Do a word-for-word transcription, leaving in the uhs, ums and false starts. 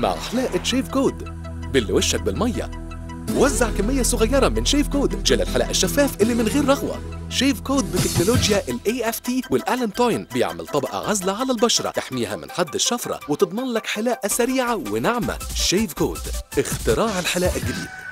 مع حلاقة شيف كود. بل وشك بالمية. وزع كمية صغيرة من شيف كود، جل الحلاقة الشفاف اللي من غير رغوة. شيف كود بتكنولوجيا ال إيه إف تي والألانتوين بيعمل طبقة عزلة على البشرة تحميها من حد الشفرة وتضمن لك حلاقة سريعة وناعمة. شيف كود، اختراع الحلاقة الجديد.